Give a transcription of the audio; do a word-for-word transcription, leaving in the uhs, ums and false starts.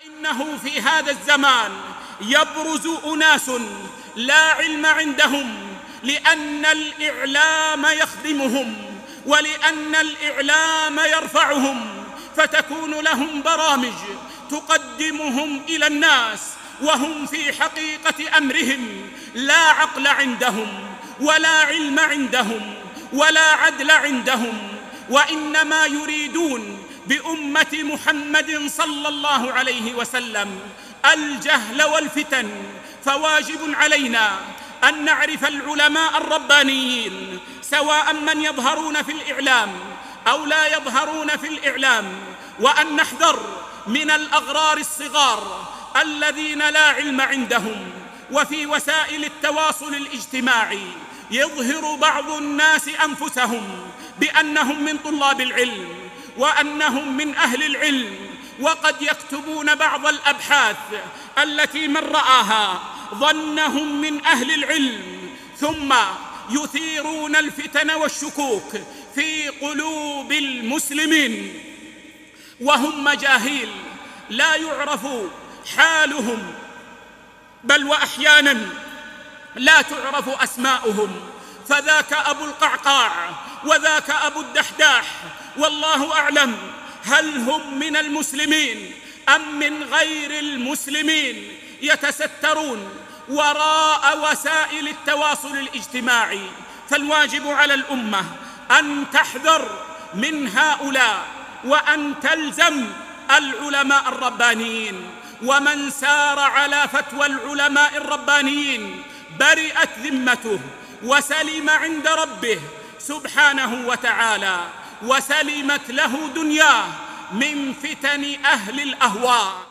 إنه في هذا الزمان يبرز أناس لا علم عندهم، لأن الإعلام يخدمهم ولأن الإعلام يرفعهم، فتكون لهم برامج تقدمهم إلى الناس وهم في حقيقة أمرهم لا عقل عندهم ولا علم عندهم ولا عدل عندهم، وإنما يريدون بأمة محمد صلى الله عليه وسلم الجهل والفتن. فواجب علينا أن نعرف العلماء الربانيين، سواء من يظهرون في الإعلام أو لا يظهرون في الإعلام، وأن نحذر من الأغرار الصغار الذين لا علم عندهم. وفي وسائل التواصل الاجتماعي يظهر بعض الناس أنفسهم بأنهم من طلاب العلم وأنهم من أهل العلم، وقد يكتبون بعض الأبحاث التي من رآها ظنهم من أهل العلم، ثم يثيرون الفتن والشكوك في قلوب المسلمين وهم مجاهيل لا يعرف حالهم، بل وأحيانا لا تعرف أسماؤهم، فذاك أبو القعقاع وذاك أبو الدحداح، والله أعلم هل هم من المسلمين أم من غير المسلمين، يتسترون وراء وسائل التواصل الاجتماعي. فالواجب على الأمة أن تحذر من هؤلاء وأن تلزم العلماء الربانيين، ومن سار على فتوى العلماء الربانيين برئت ذمته وسلم عند ربه سبحانه وتعالى، وسلمت له دنياه من فتن أهل الأهواء.